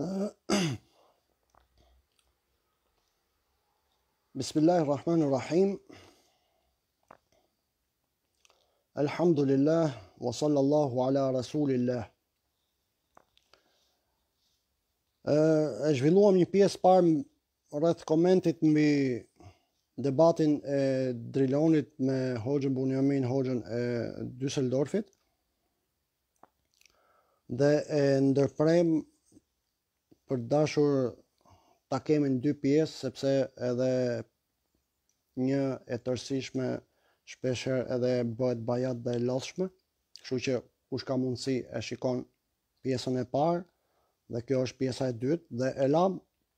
Bismillahirrahmanirrahim. Alhamdulillah wa sallallahu ala rasulillah. E zhvilluam një pjesë parë rreth komentit mbi debatin e Drilonit me Hoxhën Bunjamin, Hoxhën e Düsseldorfit, dhe e ndërprem për dashur ta kemi në dy pjesë, sepse edhe një e tërësishme shpeshherë edhe bëhet bajat dhe e lodhshme, kështu që kush ka mundësi e shikon pjesën e parë dhe kjo është pjesa e dytë, dhe e lam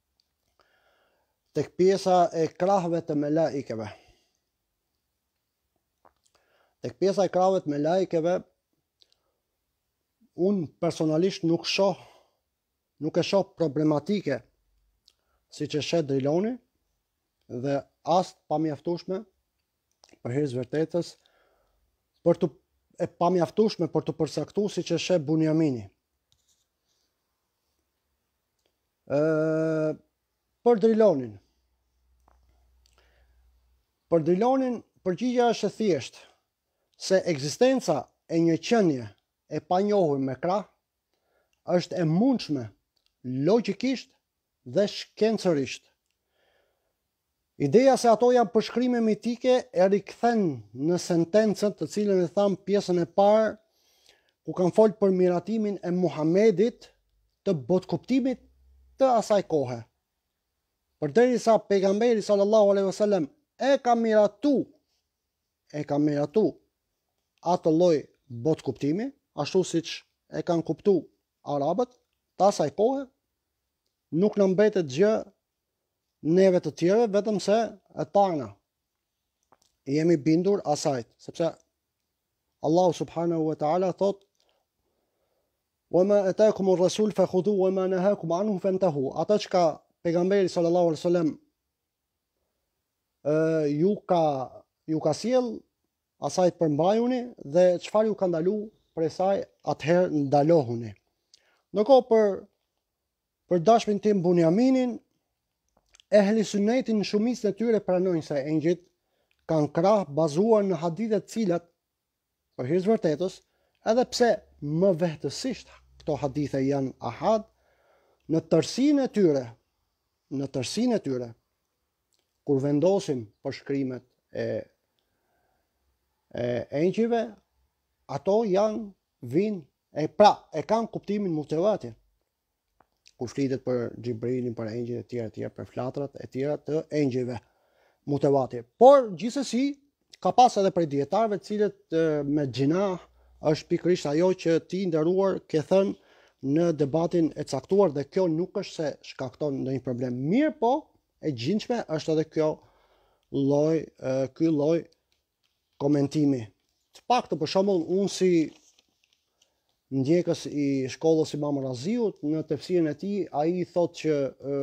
tek pjesa e krahëve të melaikeve. Tek pjesa e krahëve të melaikeve, unë personalisht nuk e shoh problematike siç e sheh Driloni, dhe as pamjaftueshme për hir vërtetës, pamjaftueshme për të përcaktuar siç e sheh Bunjamini. Për Drilonin përgjigjja është e thjeshtë, se ekzistenca e një qenie e panjohur me krah është e mundshme logjikisht dhe shkencërisht. Ideja se ato janë përshkrime mitike e rikthen në sentencën të cilën e tham pjesën e parë, ku kanë folë për miratimin e Muhamedit, të botkuptimit të asaj kohe. Përderisa pejgamberi sallallahu alaihi wasallam e ka miratu atë lloj botkuptimi, ashtu siç e kanë kuptuar arabët të asaj kohe, nuk në mbetet gjë neve të tjere, vetëm se e tana jemi bindur asajt, sepse Allahu subhanahu wa ta'ala thot: "Wa ma ataakum ar-rasul fakhudhu wa ma nahakum anhu fantahu." Ata çka pejgamberi sallallahu alaihi wasallam ju ka sjell, asajt përmbajuni, dhe çfarë ju ka ndaluar prej saj, atëherë ndalohuni. Ndërkohë për dashmin tim Bunjaminin, ehli sunnetin në shumicën e tyre pranojnë se engjëjt kanë krah bazuar në hadithe të cilat, për hir të vërtetës, edhe pse më vehtësisht këto hadithe janë ahad, në tërësinë e tyre, kur vendosim përshkrimet e engjëjve, ato e kanë kuptimin mutawatir. Kur flitet për Xhibrilin, për engjëjt e tjerë, për flatrat e tjera të engjëjve mutawatir. Por gjithsesi ka pas edhe prej dietarëve të cilët me xhinah është pikërisht ajo që ti nderuar ke thënë në debatin e caktuar, dhe kjo nuk është se shkakton ndonjë problem. Mirë po, e gjinjshme është edhe ky lloj komentimi. Të paktën për shembull, unë si ndjekës i shkollës Imam Raziut, në tefsirin e tij, ai thotë që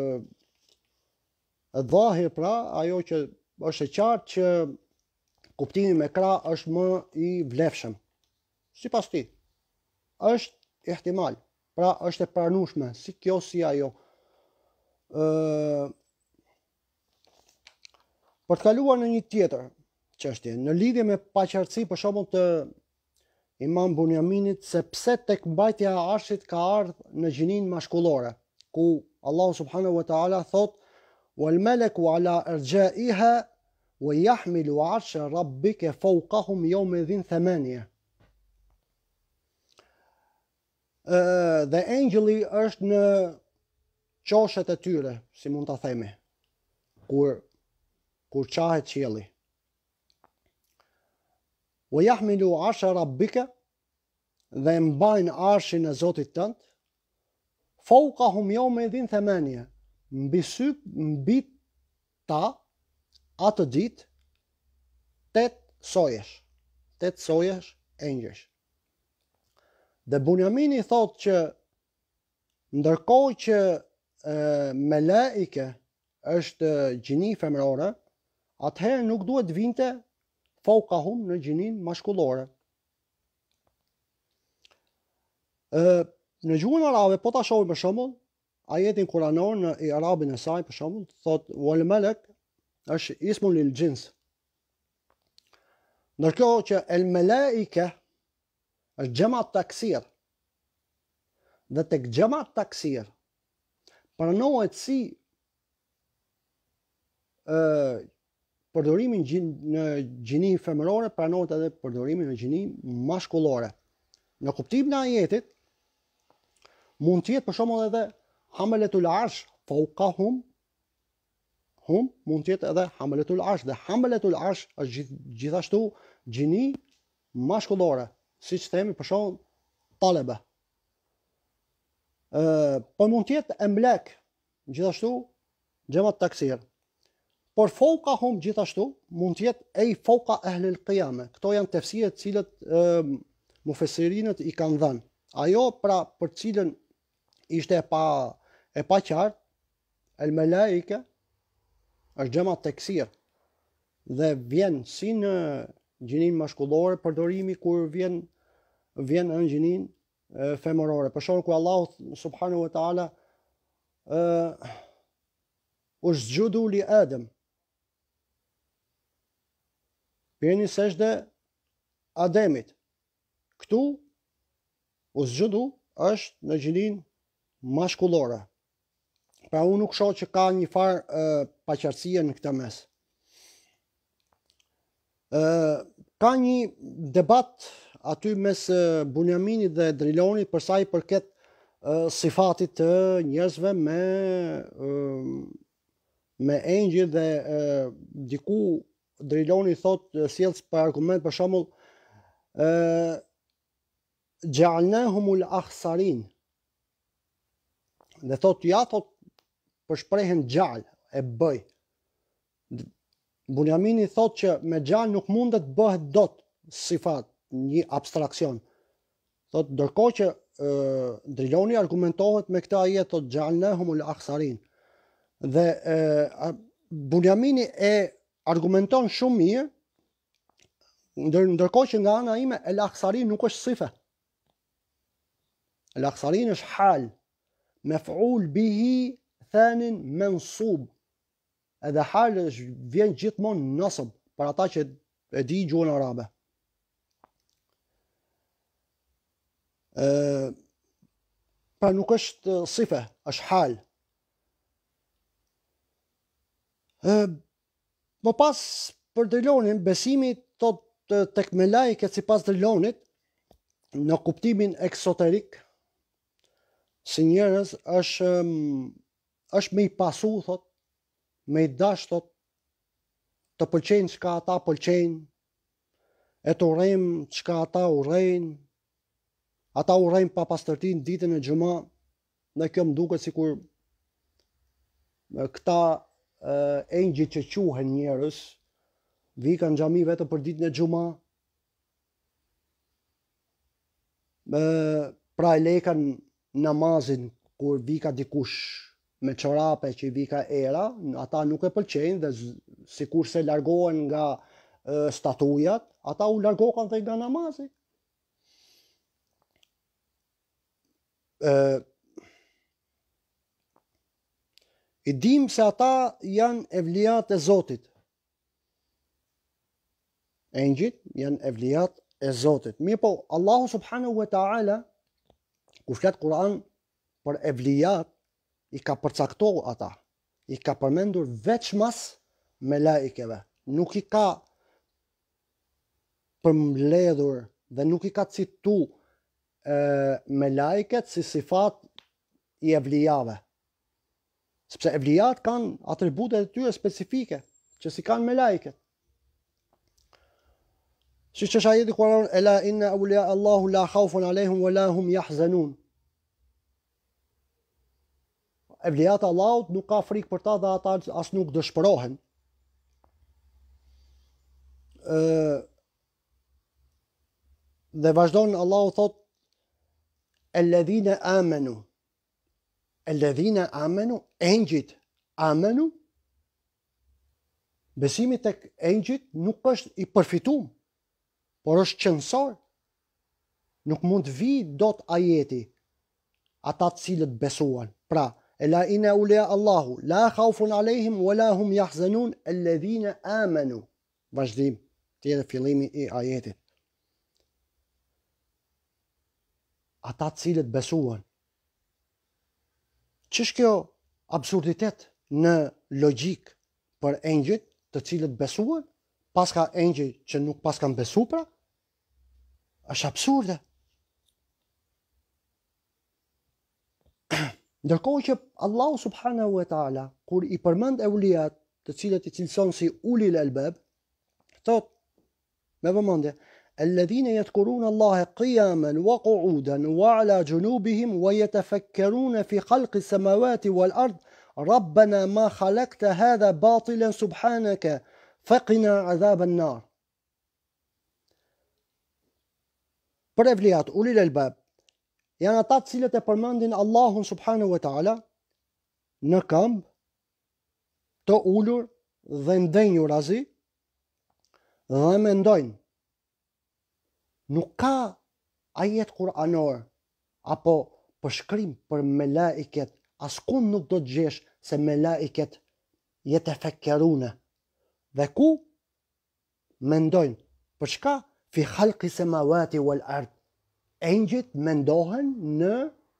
dhahir, pra ajo që është e qartë që kuptimi me krah është më i vlefshëm. Sipas tij, është ihtimal, pra është e pranueshme, si kjo si ajo. Për të kaluar në një tjetër çështje, në lidhje me paqartësi për shembull të Imam Bunjaminit, se pse tek mbajtja e arshit ka ardhur në gjinin mashkullore, ku Allahu subhanahu wa ta'ala thot: "Wal malaku ala arja'iha wa yahmilu 'arsha rabbika fawqahum yawma idhin thamaniya." Dhe engjëlli është në qoshet e tyre, si mund ta themi, kur qahet qielli. Wa yahmilu 'arsha rabbika, dhe mbajnë arshin e Zotit tënd, fawqahum yawma idhin thamaniya, mbi ta atë ditë 8 sojesh engjësh. Dhe Bunjamini thotë që ndërkohë që melaike është gjini femrore, atëherë nuk duhet vinte fawqahum në gjinin mashkullore. Në gjuhën arabe, po ta shohim për shembull, ajetin kuranor në i'rabin e saj, për shembull, thot wal malak është ismun lil jins. Ndërkohë që el malaika është xhama taksir. Dhe tek xhama taksir pranohet si përdorimin në gjini femërore, pranohet edhe përdorimin në gjini mashkullore. Në kuptimin e ajetit mund të jetë për shembull edhe hamalatul arsh fawqahum, mund të jetë edhe hamalatul arsh, dhe hamalatul arsh është gjithashtu gjini mashkullore, siç themi për shembull talaba. Po mund të jetë emlek, gjithashtu xhamat taksir. Por fawqahum gjithashtu mund të jetë ej fawqa ahli al-qiyama. Këto janë tefsire të cilët mufesirinët i kanë dhënë. Ajo pra për cilën ishte e pa qartë, el malaika është xhama taksir dhe vjen si në gjinin mashkullore përdorimi kur vjen në gjinin femërore. Për shembull ku Allahu subhanahu wa taala usjudu li Adam, bëni sejdë Ademit. Këtu usjudu është në gjinin mashkullore. Pra unë nuk shoh që ka një farë paqartësie në këtë mes. Ka një debat aty mes Bunjaminit dhe Drilonit për sa i përket sifatit të njerëzve me engjël, dhe diku Driloni thot sjell për argument për shembull ja'alnahumul akhsarin. Dhe thot ja thot për shprehen gjall e bëj. Bunjamini thot që me gjall nuk mundet bëhet dot sifat, një abstraksion. Thot ndërkohë që Driloni argumentohet me këtë ajet, thot ja'alnahumul akhsarin. Dhe Bunjamini e argumenton shumë mirë, ndërkohë që nga ana ime el akhsarin nuk është sife. El akhsarin është hal, mef'ul bihi thanin mansub. Edhe hal vjen gjithmonë nasb për ata që e di gjuhën arabe. Pra nuk është sife, është hal. Më pas për Drilonin, besimi thot tek melajket sipas Drilonit në kuptimin eksoterik si njerëz është me i pasu, thot, me i dash, thot, të pëlqejnë çka ata pëlqejnë, e të urrejmë çka ata urrejnë, ata urrejnë pa pastërtin ditën e xhuma, dhe kjo më duket sikur këta engjëj që quhen njerëz vika në xhami vetëm për ditën e xhuma, pra e lekan namazin kur vika dikush me çorape që vika era, ata nuk e pëlqejnë, dhe sikur se largohen nga statujat, ata u largohen dhe nga namazi. I dim se ata janë evlijat e Zotit. Engjëjt janë evlijat e Zotit. Mirë po, Allahu subhanahu wa ta'ala, kur flet Kur'an për evlijat, i ka përcaktuar ata, i ka përmendur veçmas melaikeve. Nuk i ka përmbledhur dhe nuk i ka citu melaiket si sifat i evlijave. Sepse evlijat kanë atributet e tyre specifike, që si kanë melaiket. Siç është ajeti Kur'an, ela inna awliya Allahu la khawfun alehim wa la hum yahzanun. Evlijat Allahut nuk ka frikë për ta dhe ata as nuk dëshpërohen. Dhe vazhdon Allahu thot alladhina amanu. Alladhina amanu, engjëjt amanu. Besimi tek engjëjt nuk është i përfituar, por është qëndësor. Nuk mund vi dot ajeti ata të cilët besuan. Pra, Ela inna awliya Allahu la khawfun alayhim wala hum yahzanun alladhina amanu. Vazhdim, tjetër fillimi I ajetit. Ata cilët besuan. Ç'është kjo absurditet në logjik për engjëjt të cilët besuan, paska engjëj që nuk paskan besu pra? Është absurde. Ndërkohë që Allahu subhanahu wa taala kur I përmend euliat, të cilët I cilëson si ulil albab, thot me vëmendje: "Alladhina yadhkuruna Allaha qiyaman wa qu'udan wa 'ala junubihim wa yatafakkaruna fi khalqi as-samawati wal ard rabbana ma khalaqta hadha batilan subhanaka faqina 'adhaban nar." Për evliat ulil albab janë ata të cilët e përmendin Allahun subhanahu wa taala në këmbë të ulur dhe ndenjur azi dhe mendojnë. Nuk ka ajet kuranor apo përshkrim për melaiket, askund nuk do të gjesh se melaiket yetefekkerune. Dhe ku mendojnë? Për çka? Fi khalqi samawati wal ard. Engjëjt mendohen në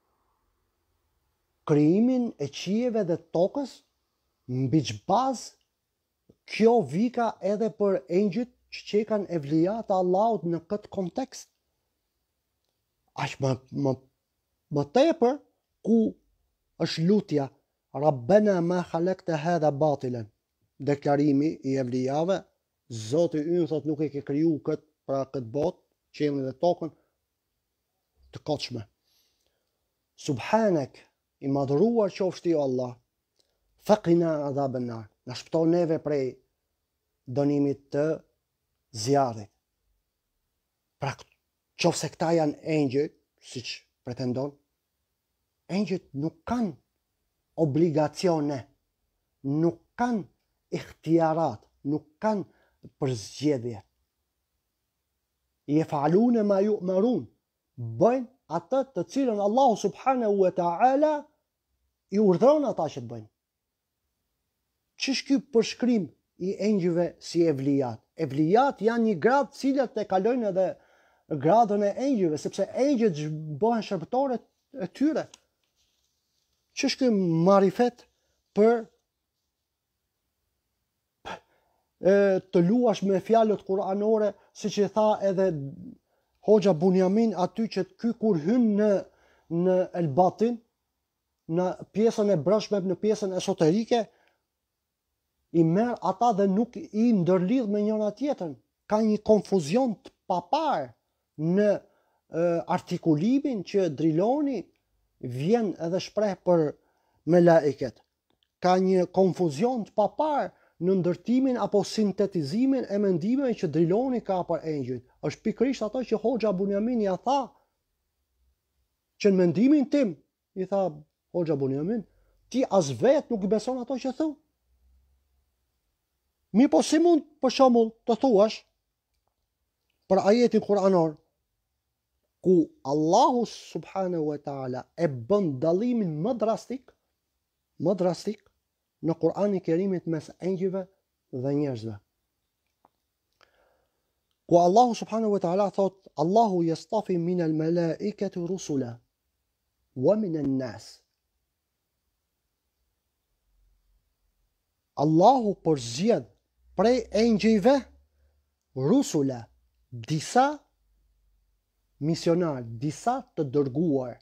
krijimin e qiejve dhe tokës, mbi ç'bazë kjo vika edhe për engjëjt që qekan evlijat e Allahut në këtë kontekst. Aq më tepër ku është lutja Rabbena ma khalaqta hadha batilan. Deklarimi I evlijave, Zoti ynë thot nuk e ke kriju këtë pra këtë botë, qiellin dhe tokën të kotshme. Subhanak, I madhëruar qofsh Ti o Allah, faqina adhaban nar. Na shpëton neve prej dënimit të zjarrit. Pra qofse këta janë engjëjt, siç pretendon, engjëjt nuk kanë obligacione, nuk kanë ikhtiarat, nuk kanë përzgjedhje. Yefalune ma yu'marun. Bëjnë atë të cilën Allahu subhanahu wa ta'ala I urdhëron ata që të bëjnë. Ç'është ky përshkrim I engjëjve si evlijat? Evlijat janë një gradë cilët e kalojnë edhe gradën e engjëjve, sepse engjëjt bëhen shërbëtorë e tyre. Ç'është ky marifet për të luash me fjalët kuranore, siç I tha edhe Hoxha Bunjamin aty, që ky kur hyn në el-batin, në pjesën e brendshme, në pjesën esoterike, I merr ata dhe nuk I ndërlidh me njëra tjetrën. Ka një konfuzion të papar në artikulimin që Driloni vjen edhe shpreh për melaiket. Ka një konfuzion të papar në ndërtimin apo sintetizimin e mendimeve që Driloni ka për engjëjt. Është pikërisht ato që Hoxha Bunjamin ja tha, që në mendimin tim, I tha Hoxha Bunjamin, ti as vet nuk I beson ato që thu. Mi po si mund për shembull të thuash për ajetin kuranor ku Allahu subhanahu wa taala e bën dallimin më drastik në Kur'anin e Kerimit mes engjëjve dhe njerëzve. Ku Allahu subhanahu wa taala thot: Allahu yastafi min al-malaikati rusula wa min an-nas. Allahu përzgjedh prej engjëjve rusula, disa misionar, disa të dërguar.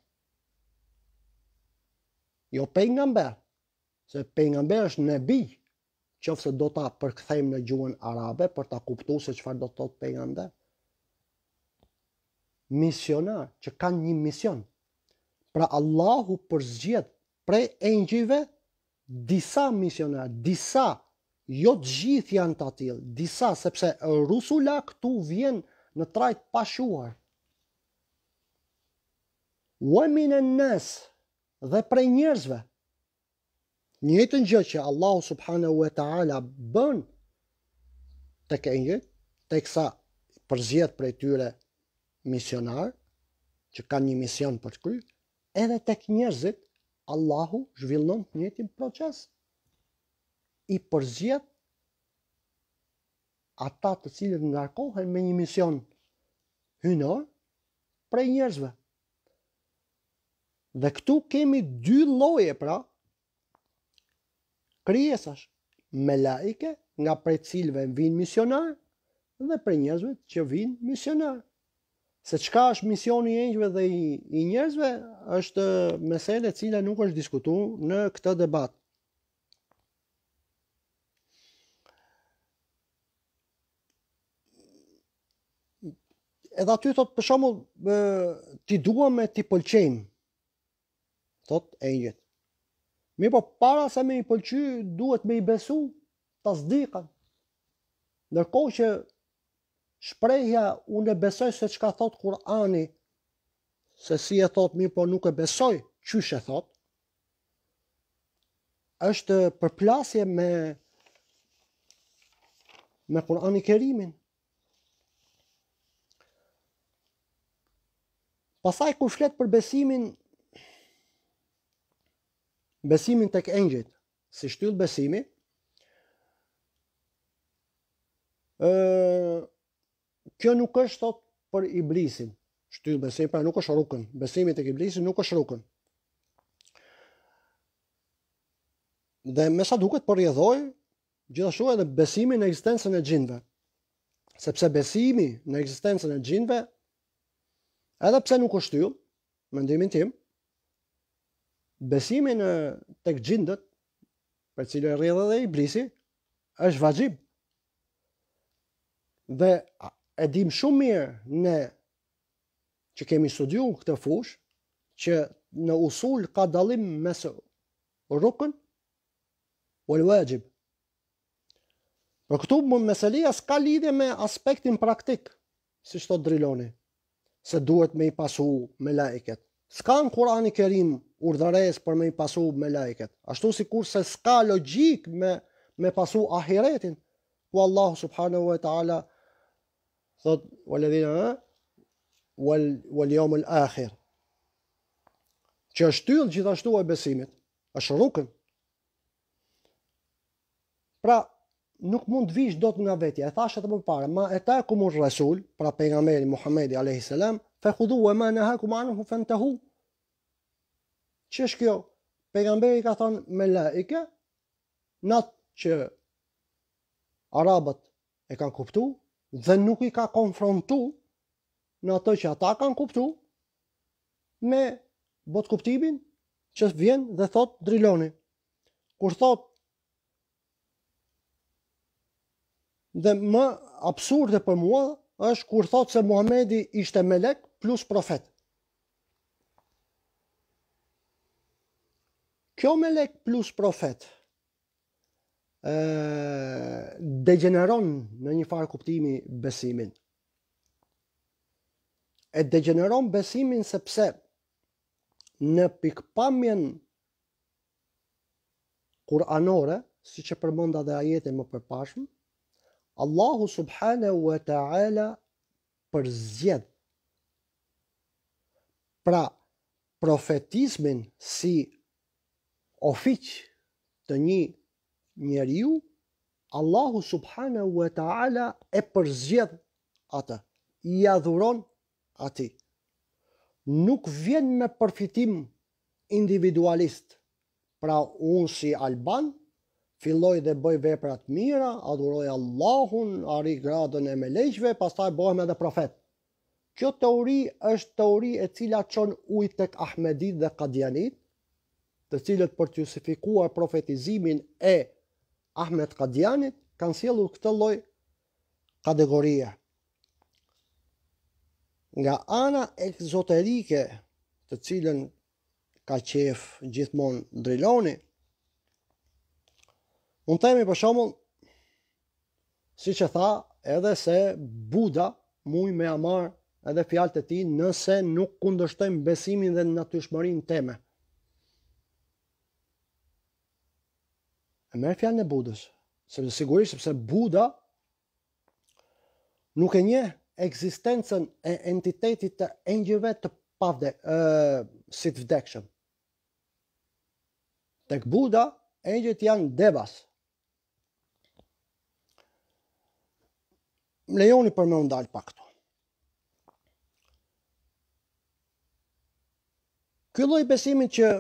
Jo pejgamber, se pejgamber është nebi, qofse do ta përkthejmë në gjuhën arabe për ta kuptuar se çfarë do të thotë pejgamber. Misionar që kanë një mision. Pra Allahu përzgjedh prej engjëjve disa misionar, disa, jo të gjithë janë të tillë, disa, sepse rusula këtu vjen në trajt pashuar. Wa minan nas, dhe prej njerëzve. Njëjtën gjë që Allahu subhanahu wa taala bën tek engjëjt, teksa përzgjedh prej tyre misionar që kanë një mision për të kryer, edhe tek njerëzit Allahu zhvillon të njëjtin proces. I përzgjedh ata të cilët ngarkohen me një mision hynor prej njerëzve. Dhe këtu kemi dy lloje pra krijesash, melaike nga prej cilëve vijnë misionar dhe prej njerëzve që vijnë misionar. Se çka është misioni i engjëve dhe i njerëzve është mesele e cila nuk është diskutuar në këtë debat. Edhe aty thot për shembull ti duam e ti pëlqejmë, thot engjëjt. Mirë po para se me i pëlqy duhet me i besu tasdiqan. Ndërkohë që shprehja unë e besoj se çka thot Kur'ani, se si e thot mirë po nuk e besoj qysh e thot, është përplasje me Kur'ani Kerimin. Pastaj kur flet për besimin tek engjëjt, si shtyll besimi, kjo nuk është thot për iblisin. Shtyll besimi pra nuk është rukën. Besimi tek iblisi nuk është rukën. Dhe me sa duket përrjedhoi gjithashtu edhe besimi në ekzistencën e xhinëve. Sepse besimi në ekzistencën e xhinëve, edhe pse nuk është shtyll, mendimin tim, besimi tek xhindët, për cilën rrjedh edhe iblisi, është vajxhib. Dhe e dim shumë mirë ne që kemi studiuar këtë fushë, që në usul ka dallim mes rukn wal wajib. Për këtu meselia s'ka lidhje me aspektin praktik, siç thot Driloni, se duhet me i pasu me laiket. S'ka në Kur'ani Kerim urdhëres për me i pasu me laiket. Ashtu sikur se s'ka logjik me pasu ahiretin, ku Allahu subhanahu wa ta'ala thot waladhina wal yawmul akhir. Që është shtyllë gjithashtu e besimit, është rukën. Pra, nuk mund të vish dot nga vetja. E thashë edhe më parë, ma atakumur rasul, pra pejgamberi Muhamedi alayhi salam, fakhudhu wa ma nahakum anhu fantahu. Ç'është kjo? Pejgamberi ka thënë me laike, natë që arabët e kanë kuptu dhe nuk i ka konfrontu në ato që ata kanë kuptu me bot kuptimin që vjen dhe thot Driloni. Kur thot dhe më absurde për mua është kur thot se Muhamedi ishte melek plus profet. Kjo melek plus profet degeneron në një farë kuptimi besimin. E degeneron besimin sepse në pikpamjen kuranore, si që përmenda dhe ajetin më përpashëm, Allahu subhanahu wa ta'ala përzgjedh pra profetizmin si ofiq të një njeriu, Allahu subhanahu wa ta'ala e përzgjedh atë, i adhuron atij. Nuk vjen me përfitim individualist. Pra unë si Alban filloj dhe bëj vepra të mira, adhuroj Allahun, arri gradën e melekëve, pastaj bëhem edhe profet. Kjo teori është teori e cila çon ujë tek Ahmedit dhe Kadianit, të cilët për të justifikuar profetizimin e Ahmed Kadianit kanë sjellur këtë lloj kategorie. Nga ana egzoterike, të cilën ka qef gjithmonë Driloni, unë themi për shembull, siç e tha, edhe se Buda muj me amar edhe fjalët e tij nëse nuk kundërshtojmë besimin dhe natyrshmërinë teme. E merr fjalën e Budës, sepse sigurisht sepse Buda nuk e njeh ekzistencën e entitetit të engjëve të si të vdekshëm. Tek Buda, engjëjt janë devas. Më lejoni për me ndalë pak këtu. Ky lloj besimit që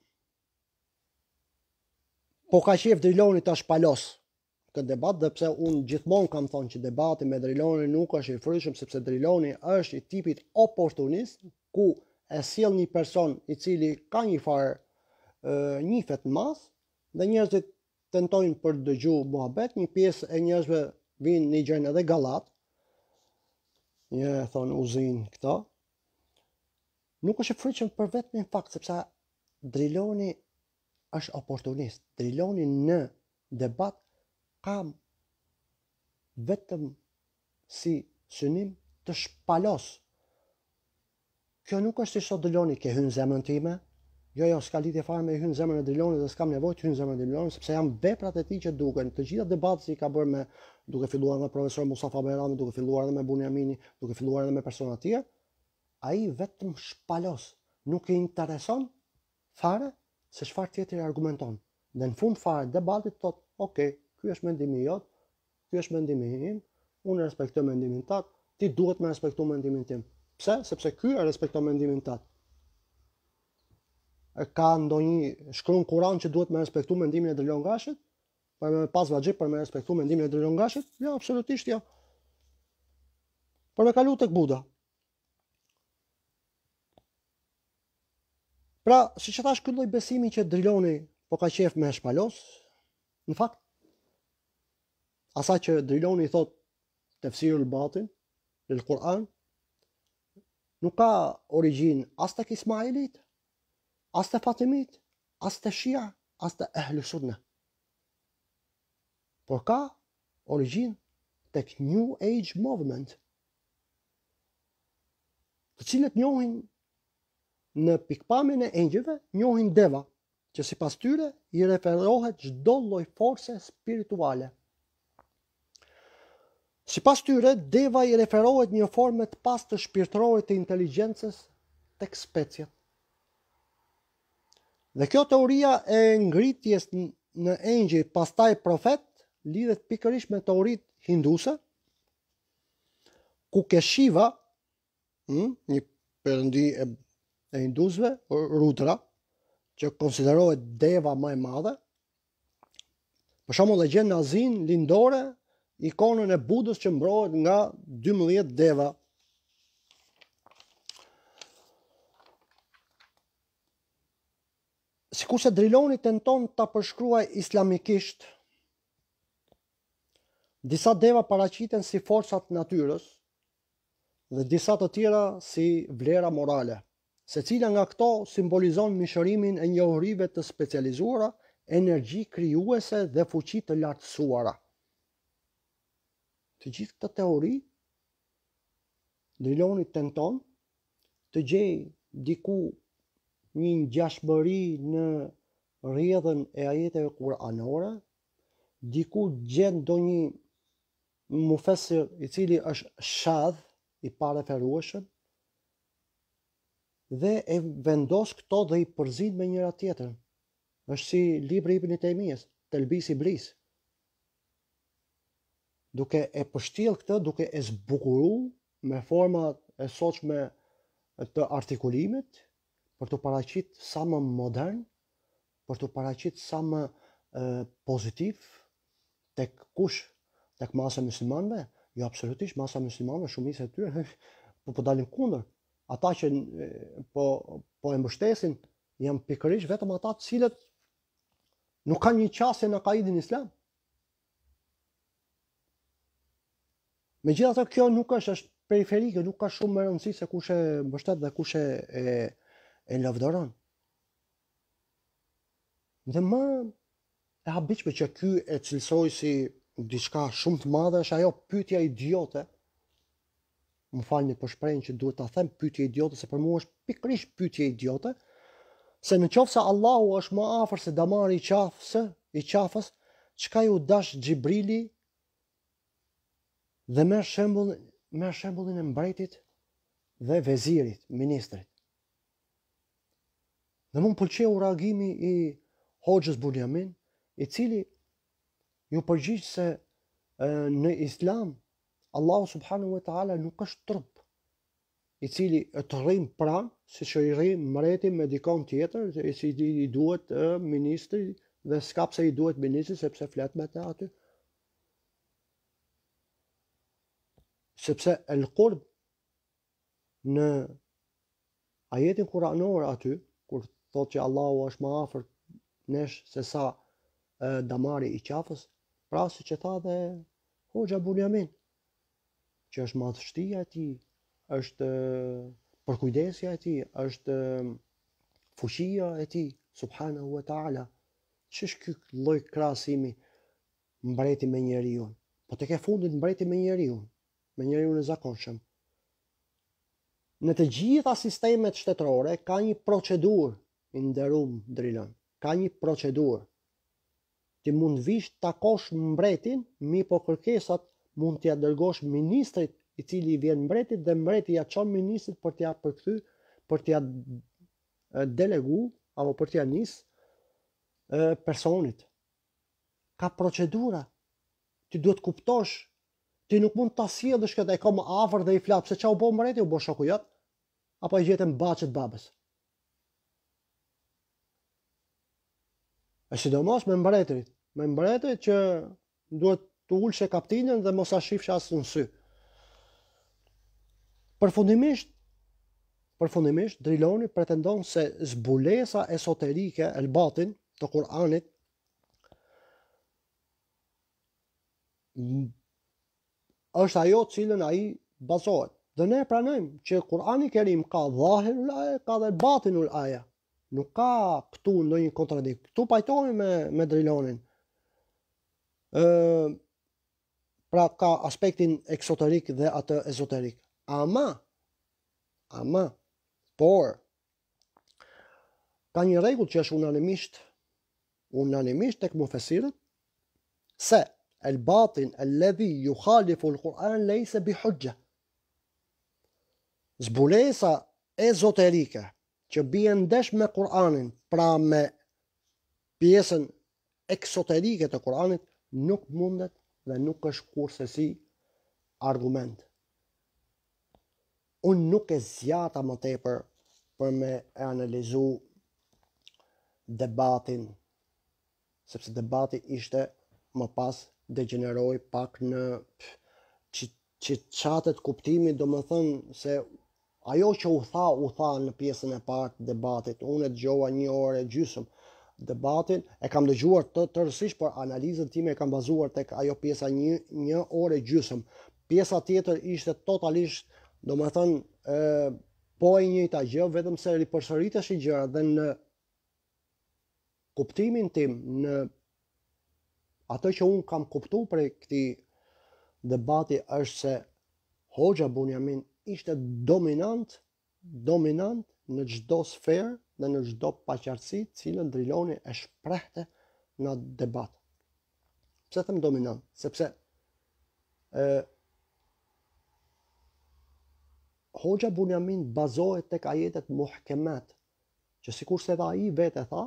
po ka qef Driloni ta shpalos këtë debat, dhe pse unë gjithmonë kam thonë që debati me Driloni nuk është i fryshëm, sepse Driloni është i tipit oportunist, ku e sjell një person i cili ka një farë njifet në mas, dhe njerëzit tentojnë për dëgju muhabet, një pjesë e njerëzve vinë një gjën edhe gallat, një thonë uzin këto, nuk është i fryqëm për vetëm në fakt, sepse Driloni është oportunist. Driloni në debat ka vetëm si synim të shpalos. Kjo nuk është si sot Driloni ke hyrë në zemrën time, jo, s'ka lidhje fare me hyrë në zemrën e Drilonit dhe s'kam nevojë të hyrë në zemrën e Drilonit, sepse janë veprat e tij që duken. Të gjitha debatet që ka bërë me, duke filluar me profesor Mustafa Bajrami, duke filluar edhe me Bunjamini, duke filluar edhe me persona të tjerë, ai vetëm shpalos, nuk i intereson fare se çfarë tjetër argumenton. Dhe në fund fare debatit thotë, ok, ky është mendimi jot, ky është mendimi im, unë respektoj mendimin tat, ti duhet me respektu mendimin tim. Pse? Sepse ky e respekton mendimin tat. Ka ndonjë shkruan Kur'an që duhet me respektu mendimin e Drilon Gashit? Për me pas vajxhip për me respektu mendimin e Drilon Gashit? Jo, absolutisht jo. Për me kalu tek Buda. Pra, si që thash, ky lloj besimi që Driloni po ka qef me shpalos, në fakt, asaj që Driloni thot tefsirul batin, lil Kur'an, nuk ka origjinë as tek Ismailit, as të Fatimit, as të Shia, as të Ehlu Sunna. Por ka origjinë tek New Age Movement, të cilët njohin në pikpamjen e engjëve, njohin deva, që sipas tyre i referohet çdo lloj force spirituale. Sipas tyre, deva i referohet një forme të pastë shpirtërore të inteligjencës tek speciet. Dhe kjo teoria e ngritjes në engjëj pastaj profet lidhet pikërisht me teoritë hinduse, ku ke Shiva, një perëndi e hindusëve, Rudra, që konsiderohet deva më e madhe. Për shembull, e gjen në Azinë lindore ikonën e Budës që mbrohet nga 12 deva. Sikurse Driloni tenton ta përshkruaj islamikisht, disa deva paraqiten si forcat natyrës dhe disa të tjera si vlera morale. Secila nga këto simbolizon mishërimin e njohurive të specializuara, energji krijuese dhe fuqi të lartësuara. Të gjithë këto teori, Driloni tenton të gjejë diku një ngjashmëri në rrjedhën e ajeteve kuranore, diku gjen ndonjë mufesir i cili është shadh, i pareferueshëm, dhe e vendos këto dhe i përzin me njëra tjetrën. Është si libri Ibn Taymiyes, Telbis Iblis. Duke e përshtiell këtë, duke e zbukuruar me format e sotshme të artikulimit, për të paraqitur sa më modern, për të paraqitur sa më pozitiv tek kush, tek masa e muslimanëve. Jo, absolutisht, masa e muslimanëve, shumica e tyre po dalin kundër. Ata që po e mbështesin janë pikërisht vetëm ata të cilët nuk kanë një qasje në akaidin islam. Megjithatë, kjo nuk është periferike, nuk ka shumë më rëndësi se kush e mbështet dhe kush e lavdëron. Dhe më e habitshme që ky e cilësoj si diçka shumë të madhe është ajo pyetja idiote. Më falni për shprehjen që duhet ta them, pyetje idiote, se për mua është pikërisht pyetje idiote, se në qoftë se Allahu është më afër se damari i qafës, çka ju dash Xhibrili dhe merr shembullin e mbretit dhe vezirit, ministrit. Dhe më pëlqeu reagimi i Hoxhës Bunjamin, i cili ju përgjigj se në Islam Allahu subhanahu wa taala nuk është trup, i cili të rrim pranë, siç i rrim mreti me dikon tjetër, i cili i duhet ministri dhe s'ka pse i duhet ministri sepse flet me të aty. Sepse el qurb në ajetin kuranor aty, kur thot që Allahu është më afër nesh se sa damari i qafës, pra si që tha dhe Hoxha Bunjamin, që është madhështia e tij, është përkujdesja e tij, është fuqia e tij subhanahu wa taala. Ç'është ky lloj krahasimi mbreti me njeriu? Po tek e fundit mbreti me njeriu e zakonshëm. Në të gjitha sistemet shtetërore ka një procedurë, i nderuar Drilon, ka një procedurë. Ti mund vish takosh mbretin, mi po kërkesat mund t'ja dërgosh ministrit i cili i vjen mbretit dhe mbreti ja çon ministrit për t'ja përkthy, për t'ja delegu apo për t'ja nis personit. Ka procedura. Ti duhet kuptosh, ti nuk mund ta sjellësh këtë e ka më afër dhe i flas pse çau bë mbreti, u bë shoku jot, apo e gjetën baçet babës. E sidomos me mbretërit që duhet të ulshe kaptinën dhe mos a shifsh as në sy. Përfundimisht Driloni pretendon se zbulesa esoterike el batin të Kur'anit është ajo cilën ai bazohet. Dhe ne pranojmë që Kur'ani Kerim ka dhahirul aya, ka dhe batinul aya. Nuk ka këtu ndonjë kontradikt. Këtu pajtohemi me Drilonin. Pra ka aspektin eksoterik dhe atë ezoterik. Ama, por ka një rregull që është unanimisht tek mufesirët se el batin alladhi yukhalifu al-Quran laysa bihujja. Zbulesa ezoterike që bie ndesh me Kur'anin, pra me pjesën eksoterike të Kur'anit, nuk mundet dhe nuk është kurse si argument. Unë nuk e zjata më tepër për me analizu debatin, sepse debati ishte më pas degeneroi pak në qatet kuptimi, do më thënë se ajo që u tha në pjesën e parë të debatit, unë e dëgjova 1 orë e gjysmë. Debatin e kam dëgjuar tërësisht, por analizën time e kam bazuar tek ajo pjesa 1 orë e gjysmë. Pjesa tjetër ishte totalisht, do më thënë, po e njëjta gjë, vetëm se ripërsëriteshin gjëra dhe në kuptimin tim, në atë që unë kam kuptuar për këtij debati është se Hoxha Bunjamin ishte dominant në çdo sferë dhe në çdo paqartësi cilën Driloni e shprehte në debat. Pse them dominant? Sepse Hoxha Bunjamin bazohet tek ajetet muhkemat, që sikurse edhe ai vetë tha,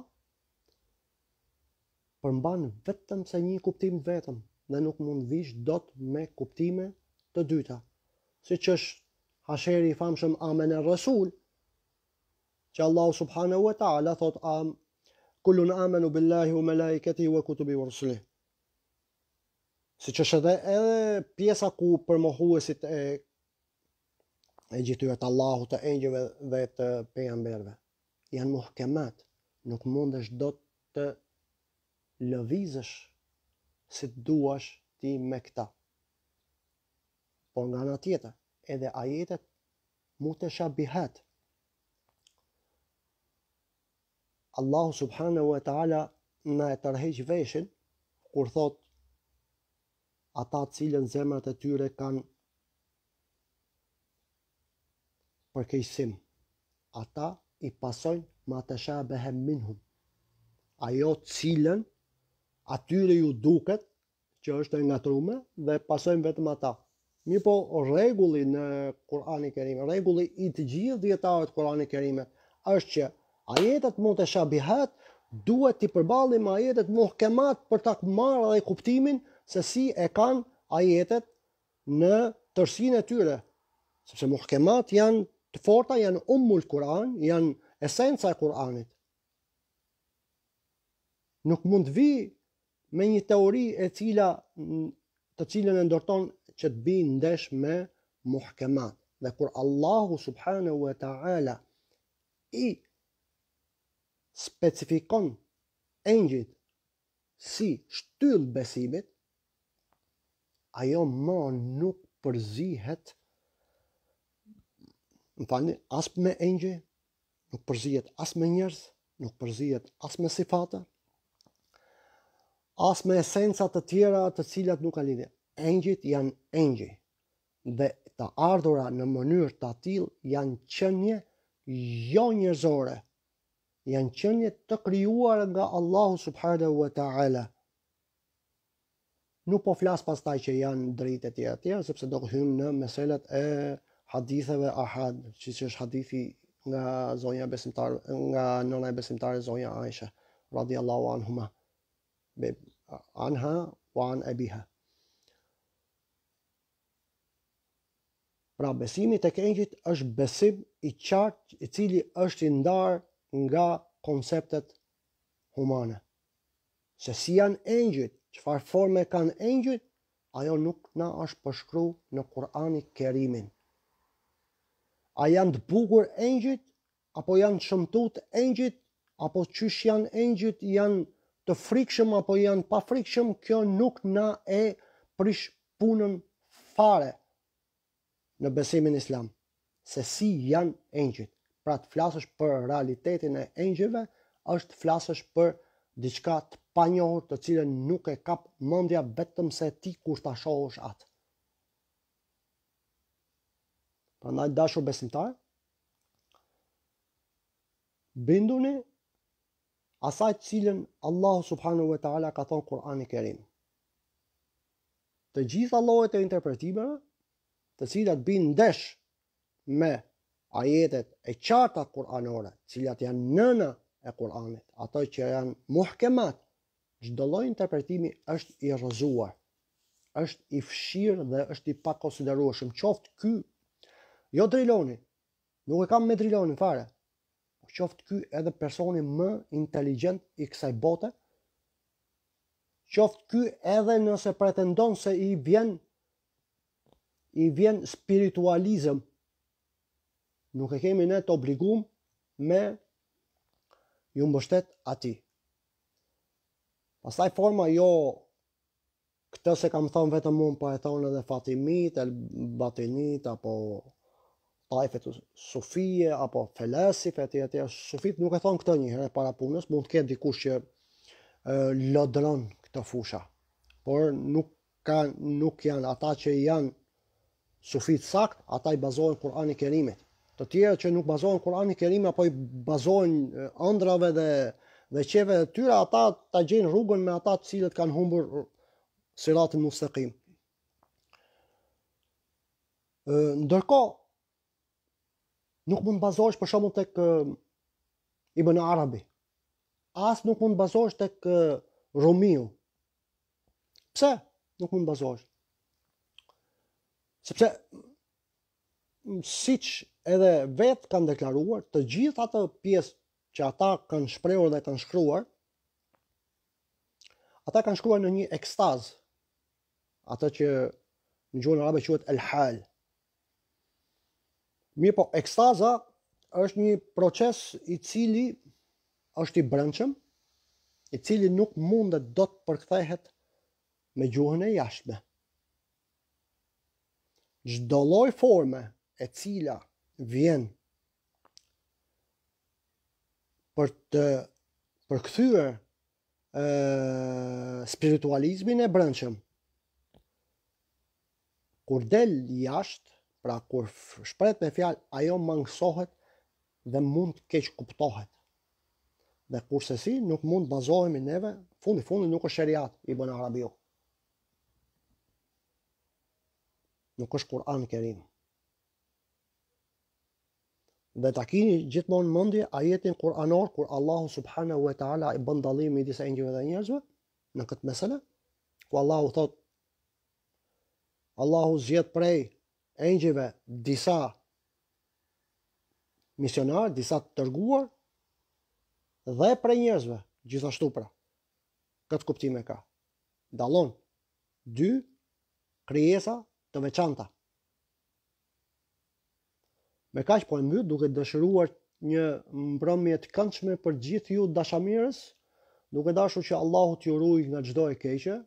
përmban vetëm se një kuptim vetëm dhe nuk mund vish dot me kuptime të dyta. Siç është hasheri i famshëm Amen e Rasul, që Allahu subhanahu wa ta'ala thot kullun amanu billahi wa malaikatihi wa kutubihi wa rusulihi. Siç është edhe pjesa ku përmohuesit e gjithëtyre të Allahut, të engjëve dhe të pejgamberëve janë muhkemat, nuk mundesh dot të lëvizësh si të duash ti me këta. Por nga ana tjetër, edhe ajetet mutashabihat, Allahu subhanahu wa ta'ala na e tërheq veshin kur thot ata cilën zemrat e tyre kanë përkeqësim, ata i pasojnë ma tashabaha minhum, ajo cilën atyre ju duket që është e ngatruar dhe pasojnë vetëm ata. Mirë po, rregulli në Kur'anin e Kerim, rregulli i të gjithë dietarëve të Kur'anit të Kerim është që ajetet mutashabihat duhet t'i përballim ajetet muhkemat për ta marrë edhe kuptimin se si e kanë ajetet në tërsinë e tyre. Sepse muhkemat janë të forta, janë Kur'an, janë esenca e Kur'anit. Nuk mund vi me një teori të cilën e ndërton që të bijë ndesh me muhkemat. Dhe kur Allahu subhanahu wa ta'ala i specifikon engjëjt si shtyllë besimit, ajo më nuk përzihet, as me engjëj, nuk përzihet as me njerëz, nuk përzihet as me sifate, as me esenca të tjera të cilat nuk kanë lidhje. Engjëjt janë engjëj dhe të ardhura në mënyrë të tillë janë qenie jo njerëzore, janë qenie të krijuara nga Allahu subhanahu wa ta'ala. Nuk po flas pastaj që janë drejtë e tjera, sepse do të hymë në meselet e haditheve ahad, siç është hadithi nga zonja besimtare, nga nëna e besimtare zonja Aisha radhiyallahu anha wa an abiha. Pra besimi tek engjëjt është besim i qartë, i cili është i ndarë nga konceptet humane. Se si janë engjëjt, çfarë forme kanë engjëjt, ajo nuk na është përshkruar në Kur'anin Kerimin. A janë të bukur engjëjt, apo janë të shëmtuar engjëjt, apo çysh janë engjëjt, janë të frikshëm apo janë pa frikshëm, kjo nuk na e prish punën fare në besimin islam, se si janë engjëjt. Pra të flasësh për realitetin e engjëjve, është të flasësh për diçka të panjohur, të cilën nuk e kap mendja vetëm se ti kur ta shohësh atë. Prandaj dashur besimtar, binduni asaj të cilën Allahu subhanahu wa ta'ala ka thonë Kur'ani Kerim. Të gjitha llojet e interpretimeve, të cilat bijnë ndesh me ajetet e qarta kur'anore, cilat janë nëna e Kur'anit, ato që janë muhkemat, çdo lloj interpretimi është i rrëzuar, është i fshirë dhe është i pakonsiderueshëm. Qoftë ky, jo Driloni, nuk e kam me Drilonin fare, qoftë ky edhe personi më inteligjent i kësaj bote, qoftë ky edhe nëse pretendon se i vjen spiritualizëm, nuk e kemi ne të obligum me ju mbështet atij. Pastaj forma jo këtë se kam thonë vetëm unë, po e thonë edhe Fatimit, El Batinit, apo Taifet Sufije, apo Felasife, etj. Sufit nuk e thonë këtë një herë para punës, mund të ketë dikush që lodron këtë fusha, por nuk janë ata që janë sufit sakt, ata i bazohen Kur'ani Kerimit. Të tjerë që nuk bazohen Kur'ani Kerimit, apo i bazohen ëndrave dhe qeve të tyre, ata ta gjejnë rrugën me ata të cilët kanë humbur siratin mustaqim. Ndërkohë, nuk mund bazohesh për shembull tek Ibn Arabi. As nuk mund bazohesh tek Romiu. Pse nuk mund bazohesh? Sepse siç edhe vetë kanë deklaruar, të gjithë ato pjesë që ata kanë shprehur dhe kanë shkruar, ata kanë shkruar në një ekstaz, atë që në gjuhën arabe quhet el-hal. Mirë po, ekstaza është një proces i cili është i brendshëm, i cili nuk mundet do të përkthehet me gjuhën e jashtme. Çdo lloj forme e cila vjen për të përkthyer spiritualizmin e brendshëm, kur del jashtë, pra kur shprehet me fjalë, ajo mangësohet dhe mund të keq kuptohet. Dhe kurse si nuk mund bazohemi neve, fundi nuk është sheriat i Ibn Arabiu. Nuk është Kur'an Kerim. Dhe ta keni gjithmonë mendje ajetin kuranor kur Allahu subhanahu wa taala i bën dallim midis engjëve dhe njerëzve në këtë mesele, ku Allahu thot, Allahu zgjedh prej engjëve disa misionar, disa të tërguar, dhe prej njerëzve gjithashtu pra. Këtë kuptim e ka. Dallon dy krijesa të veçanta. Me kaq po e mbyll duke dëshiruar një mbrëmje të këndshme për gjithë ju dashamirës, duke dashur që Allahu t'ju ruaj nga çdo e keqe,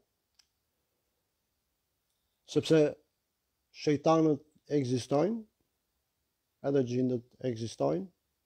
sepse shejtanët ekzistojnë, edhe gjindët ekzistojnë,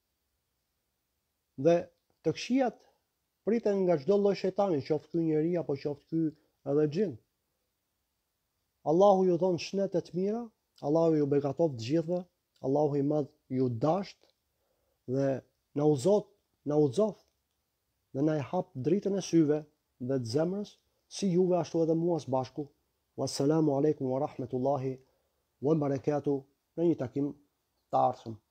dhe të këqijat priten nga çdo lloj shejtani, qoftë ky njeri apo qoftë ky edhe xhin. Allahu ju dhon shëndet të mira, Allahu ju begatoft të gjithëve, Allahu i madh ju dasht dhe na udhzoft dhe na i hap dritën e syve dhe të zemrës, si juve ashtu edhe mua së bashku. Wassalamu alaikum wa rahmetullahi wa barakatuh, në një takim të ardhshëm.